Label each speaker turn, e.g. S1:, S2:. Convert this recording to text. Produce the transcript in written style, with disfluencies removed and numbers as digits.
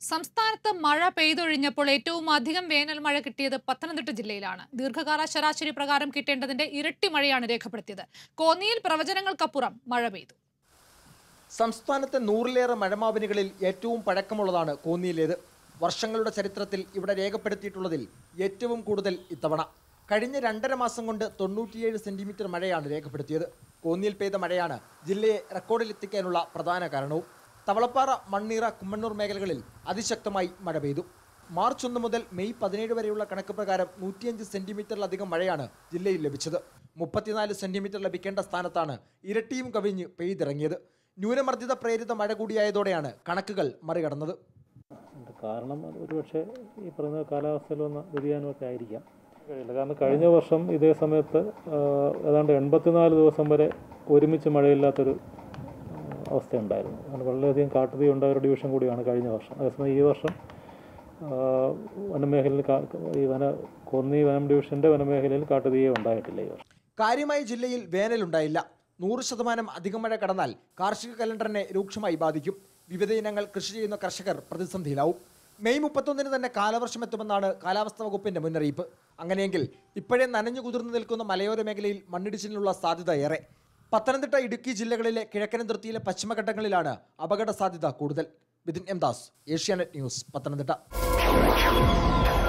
S1: സംസ്ഥാനത്ത് മഴ പെയ്തൊഴിഞ്ഞപ്പോൾ ഏറ്റവും അധികം വേനൽ മഴ കിട്ടിയത് പത്തനംതിട്ട ജില്ലയിലാണ്. ദീർഘകാല ശരാശരി പ്രകാരം കിട്ടേണ്ടതിന്റെ ഇരട്ടി മഴയാണ് രേഖപ്പെടുത്തിയത്. കോന്നിയിൽ പ്രവചനങ്ങൾക്കപ്പുറം മഴ പെയ്തു.
S2: സംസ്ഥാനത്തെ 100-ലേറെ മഴമാപിനികളിൽ ഏറ്റവും പഴക്കമുള്ളതാണ് കോന്നിയിലേത്. വർഷങ്ങളുടെ ചരിത്രത്തിൽ ഇവിടെ രേഖപ്പെടുത്തിയിട്ടുള്ളതിൽ ഏറ്റവും കൂടുതൽ ഇത്തവണ. കഴിഞ്ഞ 2.5 മാസം കൊണ്ട് 97 സെന്റിമീറ്റർ മഴയാണ് രേഖപ്പെടുത്തിയത്. കോന്നിയിൽ പെയ്ത മഴയാണ് ജില്ലയെ റെക്കോർഡിലെത്തിക്കാനുള്ള പ്രധാന കാരണവും. തവളപ്പാറ, മണ്ണീറ, കുമ്മണ്ണൂർ മേഖലകളിൽ അതിശക്തമായി മഴ പെയ്തു. മാർച്ച് 1 മുതൽ മെയ് 17 വരെയുള്ള കണക്ക് പ്രകാരം 105 സെന്റിമീറ്ററിലധികം മഴയാണ് ജില്ലയിൽ ലഭിച്ചത്. 34 സെന്റിമീറ്റർ ലഭിക്കേണ്ട സ്ഥാനത്താണ് ഇരട്ടിയും കവിഞ്ഞ് പെയ്തിറങ്ങിയത്. ന്യൂനമർദ്ദിത പ്രേരിത മഴ കൂടിയായതോടെയാണ് കണക്കുകൾ മറികടന്നത്.
S3: കാരണം ഒരുപക്ഷെ ഈ പറയുന്ന കാലാവസ്ഥയിൽ വന്ന വ്യതിയാനമൊക്കെ ആയിരിക്കാം. കാരണം കഴിഞ്ഞ വർഷം ഇതേ സമയത്ത് ഏതാണ്ട് 84 ദിവസം വരെ ഒരുമിച്ച് മഴയില്ലാത്തൊരു അവസ്ഥയുണ്ടായിരുന്നു. അങ്ങനെ വളരെയധികം കാട്ടുതീ ഉണ്ടായ ഒരു ഡിവിഷൻ കൂടിയാണ് കഴിഞ്ഞ വർഷം. അതേസമയം ഈ വർഷം വനമേഖലയിൽ കോന്നി വനം ഡിവിഷൻ്റെ വനമേഖലയിൽ കാട്ടുതീയെ ഉണ്ടായിട്ടില്ല ഈ വർഷം.
S2: കാര്യമായി ജില്ലയിൽ വേനലുണ്ടായില്ല. 100% അധിക മഴ കടന്നാൽ കാർഷിക കലണ്ടറിനെ രൂക്ഷമായി ബാധിക്കും. വിവിധ ഇനങ്ങൾ കൃഷി ചെയ്യുന്ന കർഷകർ പ്രതിസന്ധിയിലാവും. മെയ് 31 തന്നെ കാലവർഷം എത്തുമെന്നാണ് കാലാവസ്ഥാ വകുപ്പിന്റെ മുന്നറിയിപ്പ്. അങ്ങനെയെങ്കിൽ ഇപ്പോഴേ നനഞ്ഞു കുതിർന്നു നിൽക്കുന്ന മലയോര മേഖലയിൽ മണ്ണിടിച്ചിലിനുള്ള സാധ്യത ഏറെ. പത്തനംതിട്ട, ഇടുക്കി ജില്ലകളിലെ കിഴക്കൻ അതിർത്തിയിലെ പശ്ചിമഘട്ടങ്ങളിലാണ് അപകട സാധ്യത കൂടുതൽ. Vithin M Das, Asianet news, Pathanamthitta.